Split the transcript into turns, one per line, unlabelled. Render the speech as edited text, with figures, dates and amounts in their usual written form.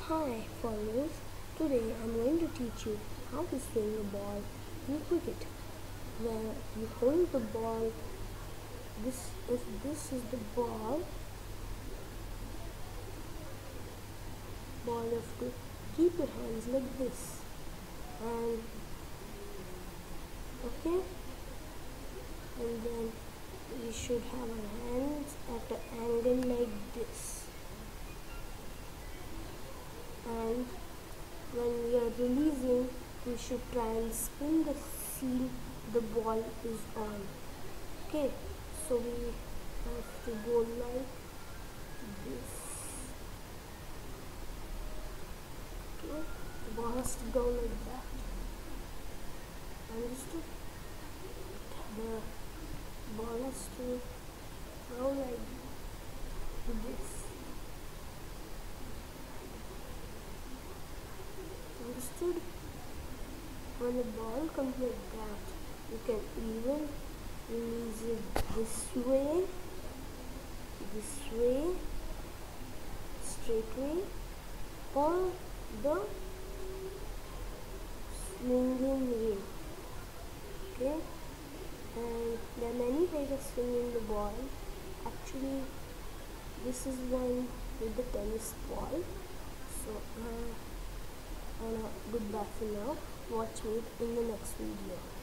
Hi followers, today I'm going to teach you how to swing a ball in cricket. Where you hold the ball, this is the ball you have to keep your hands like this, and okay, and then we should have our hands at an angle like this, and when we are releasing, we should try and spin the seal the ball is on. Okay, so we have to go like this. Okay, the ball has to go like that. Understood? The ball has to go like this. Understood? When the ball comes like that, you can even release it this way, straight way, or the swinging way. Okay, and there are many ways of swinging the ball. Actually, this is one with the tennis ball. So, goodbye for now. Watch me in the next video.